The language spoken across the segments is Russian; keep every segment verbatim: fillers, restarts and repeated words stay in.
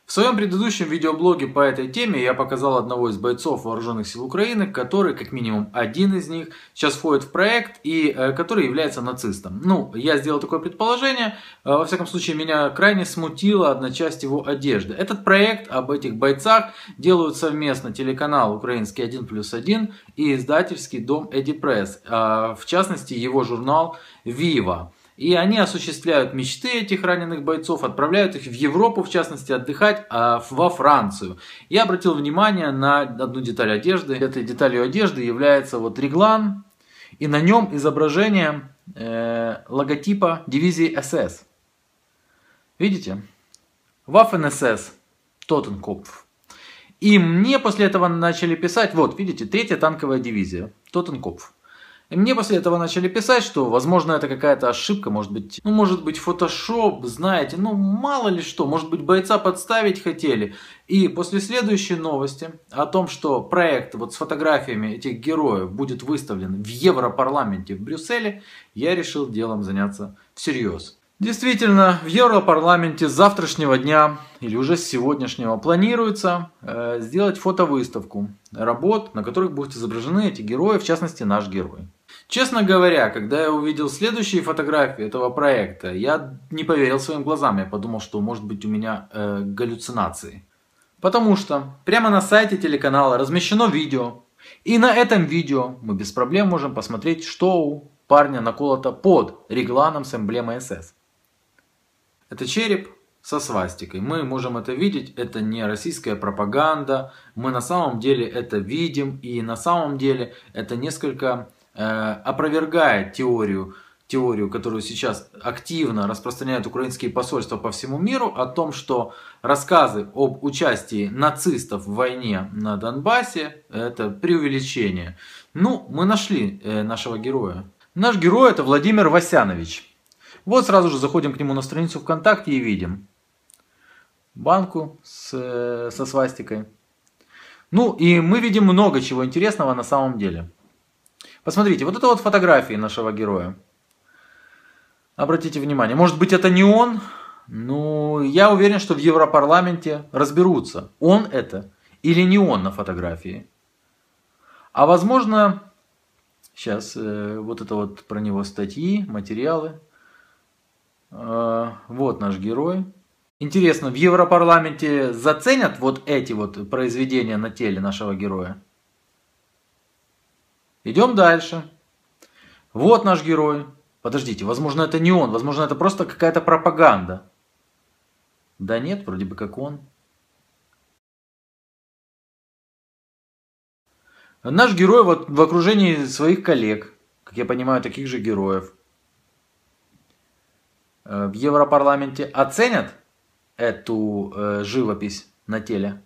В своем предыдущем видеоблоге по этой теме я показал одного из бойцов вооруженных сил Украины, который, как минимум один из них, сейчас входит в проект и э, который является нацистом. Ну, я сделал такое предположение, э, во всяком случае меня крайне смутила одна часть его одежды. Этот проект об этих бойцах делают совместно телеканал украинский один плюс один и издательский дом Эдипресс, э, в частности его журнал Вива. И они осуществляют мечты этих раненых бойцов, отправляют их в Европу, в частности, отдыхать, а во Францию. Я обратил внимание на одну деталь одежды. Этой деталью одежды является вот реглан, и на нем изображение э, логотипа дивизии эс эс. Видите? Waffen-эс эс, Totenkopf. И мне после этого начали писать, вот, видите, третья танковая дивизия, Totenkopf. И мне после этого начали писать, что, возможно, это какая-то ошибка, может быть, ну, может быть, фотошоп, знаете, ну, мало ли что, может быть, бойца подставить хотели. И после следующей новости о том, что проект вот с фотографиями этих героев будет выставлен в Европарламенте в Брюсселе, я решил делом заняться всерьез. Действительно, в Европарламенте с завтрашнего дня или уже с сегодняшнего планируется э, сделать фотовыставку работ, на которых будут изображены эти герои, в частности наш герой. Честно говоря, когда я увидел следующие фотографии этого проекта, я не поверил своим глазам, я подумал, что может быть у меня э, галлюцинации. Потому что прямо на сайте телеканала размещено видео, и на этом видео мы без проблем можем посмотреть, что у парня наколото под регланом с эмблемой эс эс. Это череп со свастикой. Мы можем это видеть, это не российская пропаганда. Мы на самом деле это видим. И на самом деле это несколько э, опровергает теорию, теорию, которую сейчас активно распространяют украинские посольства по всему миру, о том, что рассказы об участии нацистов в войне на Донбассе это преувеличение. Ну, мы нашли э, нашего героя. Наш герой это Владимир Васянович. Вот сразу же заходим к нему на страницу ВКонтакте и видим банку с, со свастикой. Ну и мы видим много чего интересного на самом деле. Посмотрите, вот это вот фотографии нашего героя. Обратите внимание, может быть это не он, но я уверен, что в Европарламенте разберутся, он это или не он на фотографии. А возможно, сейчас вот это вот про него статьи, материалы. Вот наш герой. Интересно, в Европарламенте заценят вот эти вот произведения на теле нашего героя? Идем дальше. Вот наш герой. Подождите, возможно это не он, возможно это просто какая-то пропаганда. Да нет, вроде бы как он. Наш герой вот в окружении своих коллег, как я понимаю, таких же героев. В Европарламенте оценят эту э, живопись на теле?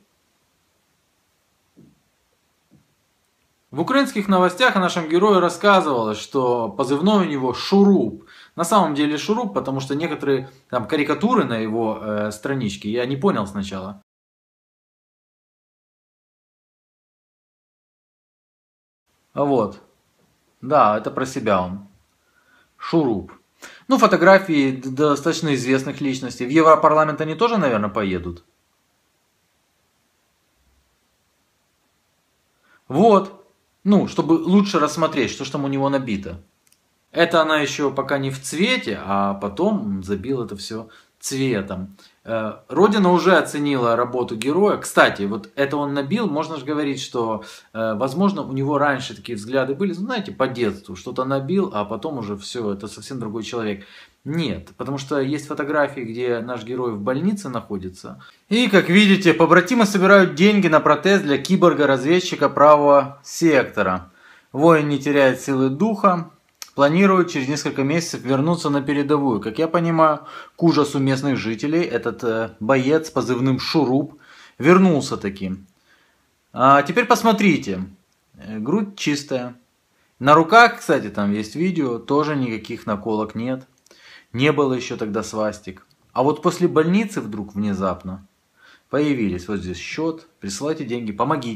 В украинских новостях о нашем герое рассказывалось, что позывной у него Шуруп. На самом деле Шуруп, потому что некоторые там карикатуры на его э, страничке я не понял сначала. Вот. Да, это про себя он. Шуруп. Ну, фотографии достаточно известных личностей. В Европарламент они тоже, наверное, поедут. Вот. Ну, чтобы лучше рассмотреть, что ж там у него набито. Это она еще пока не в цвете, а потом забил это все цветом. Родина уже оценила работу героя. Кстати, вот это он набил, можно же говорить, что, возможно, у него раньше такие взгляды были, знаете, по детству. Что-то набил, а потом уже все, это совсем другой человек. Нет, потому что есть фотографии, где наш герой в больнице находится. И, как видите, побратимы собирают деньги на протез для киборга-разведчика правого сектора. Воин не теряет силы духа. Планирует через несколько месяцев вернуться на передовую. Как я понимаю, к ужасу местных жителей, этот э, боец с позывным Шуруп вернулся таким. А теперь посмотрите. Грудь чистая. На руках, кстати, там есть видео, тоже никаких наколок нет. Не было еще тогда свастик. А вот после больницы вдруг внезапно появились. Вот здесь счет, присылайте деньги, помогите.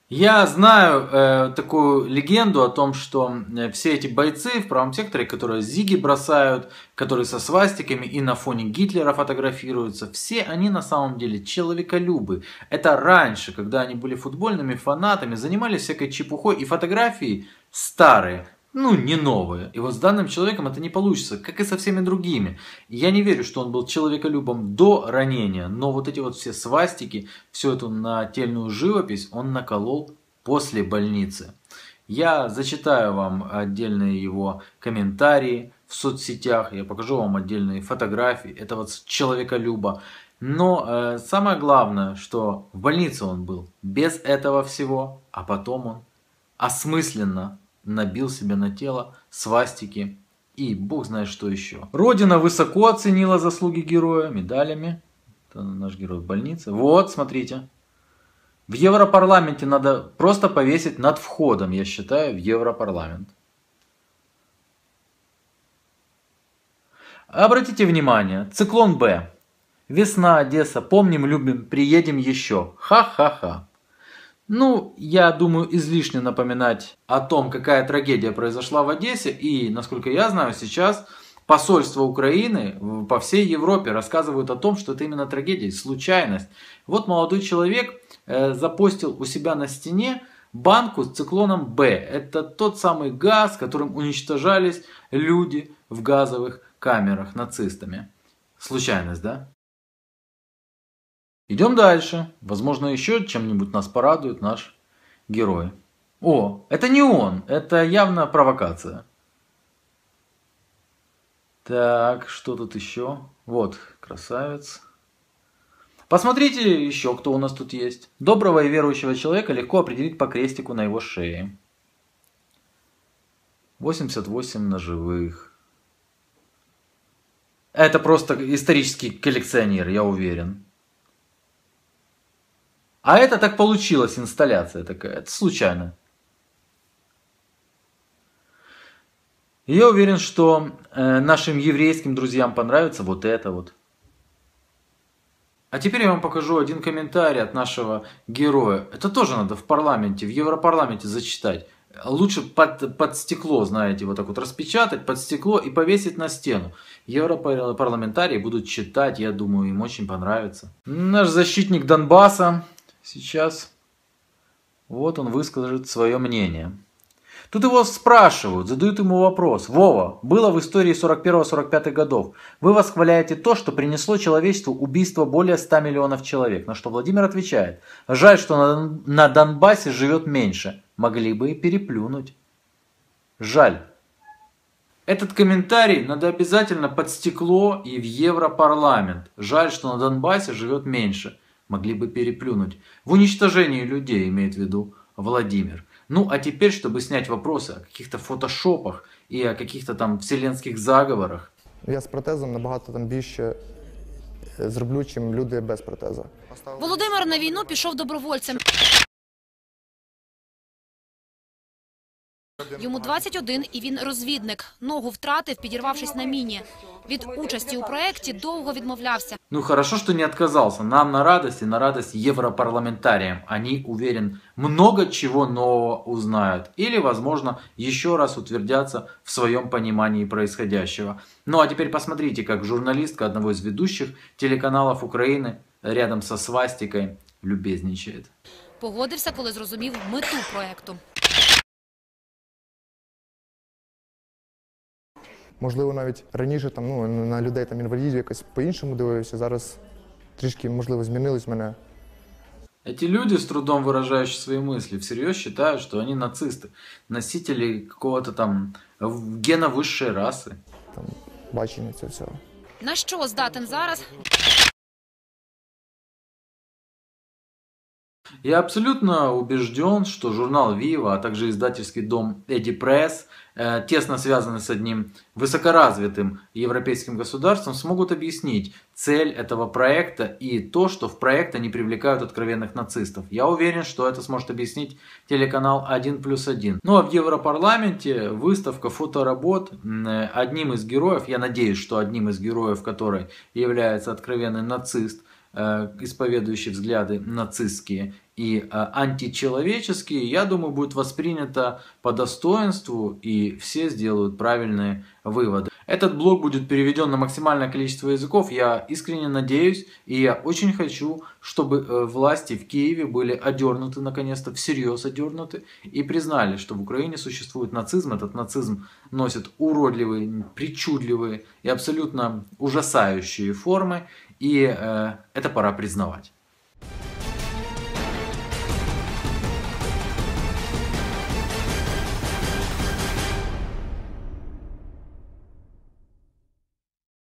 Я знаю э, такую легенду о том, что э, все эти бойцы в правом секторе, которые зиги бросают, которые со свастиками и на фоне Гитлера фотографируются, все они на самом деле человеколюбы. Это раньше, когда они были футбольными фанатами, занимались всякой чепухой, и фотографии старые, ну не новые. И вот с данным человеком это не получится, как и со всеми другими. Я не верю, что он был человеколюбом до ранения, но вот эти вот все свастики, всю эту нательную живопись он наколол после больницы. Я зачитаю вам отдельные его комментарии в соцсетях, я покажу вам отдельные фотографии этого человеколюба. Но э, самое главное, что в больнице он был без этого всего, а потом он осмысленно набил себе на тело свастики и бог знает что еще. Родина высоко оценила заслуги героя медалями. Это наш герой в больнице. Вот, смотрите. В Европарламенте надо просто повесить над входом, я считаю, в Европарламент. Обратите внимание, циклон Б. Весна, Одесса, помним, любим, приедем еще. Ха-ха-ха. Ну, я думаю, излишне напоминать о том, какая трагедия произошла в Одессе. И, насколько я знаю, сейчас посольство Украины по всей Европе рассказывают о том, что это именно трагедия, случайность. Вот молодой человек э, запостил у себя на стене банку с циклоном Б. Это тот самый газ, которым уничтожались люди в газовых камерах нацистами. Случайность, да? Идем дальше. Возможно, еще чем-нибудь нас порадует наш герой. О, это не он. Это явно провокация. Так, что тут еще? Вот, красавец. Посмотрите еще, кто у нас тут есть. Доброго и верующего человека легко определить по крестику на его шее. восемьдесят восемь ножевых. Это просто исторический коллекционер, я уверен. А это так получилось, инсталляция такая. Это случайно. Я уверен, что э, нашим еврейским друзьям понравится вот это вот. А теперь я вам покажу один комментарий от нашего героя. Это тоже надо в парламенте, в Европарламенте зачитать. Лучше под, под стекло, знаете, вот так вот распечатать под стекло и повесить на стену. Европарламентарии будут читать, я думаю, им очень понравится. Наш защитник Донбасса сейчас, вот он выскажет свое мнение. Тут его спрашивают, задают ему вопрос. Вова, было в истории сорок первого сорок пятого годов. Вы восхваляете то, что принесло человечеству убийство более ста миллионов человек. На что Владимир отвечает. Жаль, что на, на Донбассе живет меньше. Могли бы и переплюнуть. Жаль. Этот комментарий надо обязательно под стекло и в Европарламент. Жаль, что на Донбассе живет меньше. Могли бы переплюнуть. В уничтожении людей, имеет в виду Владимир. Ну, а теперь, чтобы снять вопросы о каких-то фотошопах и о каких-то там вселенских заговорах. Я з протезом набагато там більше зроблю, чим люди без протеза. Володимир на війну пішов добровольцем. Йому двадцять один і він розвідник. Ногу втратив, підірвавшись на міні. Від участі у проєкті довго відмовлявся. Ну хорошо, что не отказался. Нам на радость и на радость европарламентариям. Они, уверен, много чего нового узнают. Или, возможно, еще раз утвердятся в своем понимании происходящего. Ну а теперь посмотрите, как журналистка одного из ведущих телеканалов Украины рядом со свастикой любезничает. Погодився, коли зрозумів мету проєкту. Можливо, навіть раніше там, ну, на людей там інвалідів якось по-іншому дивився. Зараз трішки, можливо, змінилось мене. Эти люди, с трудом выражающие свои мысли, всерьез считают, что они нацисты, носители какого-то там гена высшей расы. Там бачення цього всього. На що здатен зараз? Я абсолютно убежден, что журнал Viva, а также издательский дом Эди Пресс, э, тесно связаны с одним высокоразвитым европейским государством, смогут объяснить цель этого проекта и то, что в проект они привлекают откровенных нацистов. Я уверен, что это сможет объяснить телеканал один плюс один. Ну а в Европарламенте выставка фоторабот. Одним из героев, я надеюсь, что одним из героев которой является откровенный нацист, исповедующий взгляды нацистские, и э, античеловечески, я думаю, будет воспринято по достоинству, и все сделают правильные выводы. Этот блог будет переведен на максимальное количество языков, я искренне надеюсь, и я очень хочу, чтобы э, власти в Киеве были одернуты, наконец-то, всерьез одернуты, и признали, что в Украине существует нацизм. Этот нацизм носит уродливые, причудливые и абсолютно ужасающие формы, и э, это пора признавать.